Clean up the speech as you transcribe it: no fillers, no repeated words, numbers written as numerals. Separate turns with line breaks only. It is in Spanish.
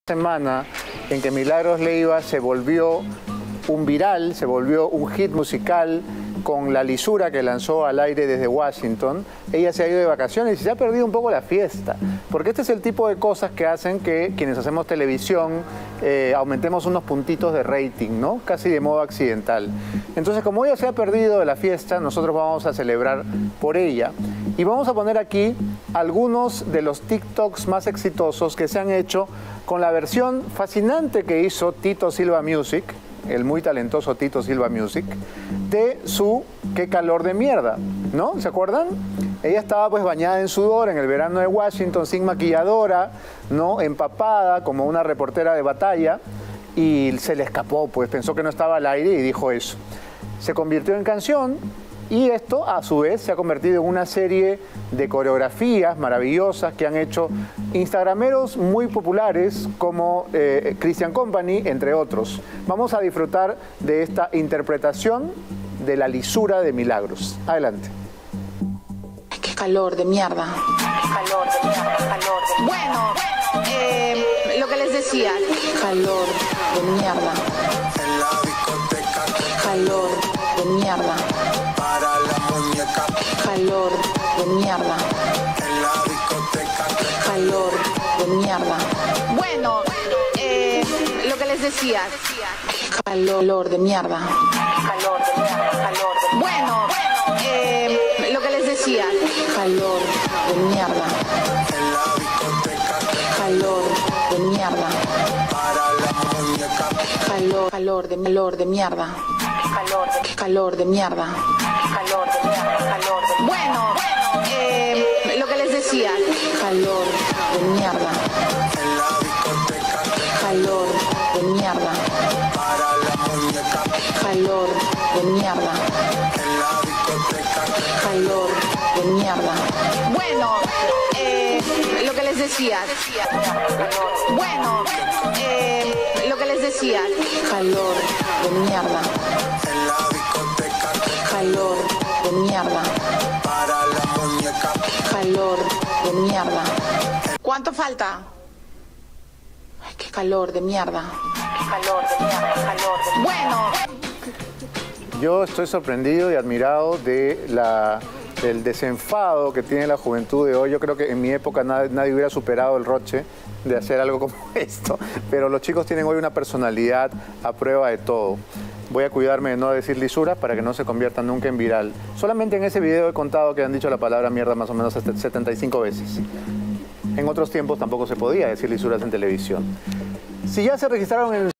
Semana en que Milagros Leiva se volvió un viral, se volvió un hit musical con La Lisura que lanzó al aire desde Washington. Ella se ha ido de vacaciones y se ha perdido un poco la fiesta, porque este es el tipo de cosas que hacen que quienes hacemos televisión aumentemos unos puntitos de rating, ¿no? Casi de modo accidental. Entonces, como ella se ha perdido de la fiesta, nosotros vamos a celebrar por ella. Y vamos a poner aquí algunos de los TikToks más exitosos que se han hecho con la versión fascinante que hizo Tito Silva Music, el muy talentoso Tito Silva Music, de su Qué calor de mierda, ¿no? ¿Se acuerdan? Ella estaba pues bañada en sudor en el verano de Washington, sin maquilladora, ¿no? Empapada como una reportera de batalla, y se le escapó, pues pensó que no estaba al aire y dijo eso. Se convirtió en canción. Y esto, a su vez, se ha convertido en una serie de coreografías maravillosas que han hecho instagrameros muy populares como Christian Company, entre otros. Vamos a disfrutar de esta interpretación de La Lisura de Milagros. Adelante.
Qué calor de mierda. Calor de mierda, calor de mierda. Bueno, lo que les decía. Calor de mierda.
En la discoteca.
Calor de mierda.
Para la muñeca.
Calor de mierda.
En la discoteca.
Calor de mierda. Bueno, lo que les decía. Calor de mierda. Calor de mierda, calor de mierda. Bueno, lo que les decía. Calor de mierda.
En la discoteca.
Calor de mierda.
Para la muñeca.
Calor de mierda. Calor de mierda. Calor de mierda, calor de mierda. Bueno, lo que les decía. Calor de mierda.
En la discoteca.
Calor de mierda.
Para la muñeca.
Calor de mierda.
En la discoteca.
Calor de mierda. Bueno, lo que les decía. Bueno, lo que les decía. Calor de mierda.
En la discoteca.
Calor de mierda.
Para la muñeca.
Calor de mierda. ¿Cuánto falta? Ay, qué calor de mierda. Calor de mierda, calor de mierda. Bueno.
Yo estoy sorprendido y admirado del desenfado que tiene la juventud de hoy. Yo creo que en mi época nadie hubiera superado el roche de hacer algo como esto, pero los chicos tienen hoy una personalidad a prueba de todo. Voy a cuidarme de no decir lisuras para que no se conviertan nunca en viral. Solamente en ese video he contado que han dicho la palabra mierda más o menos 75 veces. En otros tiempos tampoco se podía decir lisuras en televisión. Si ya se registraron en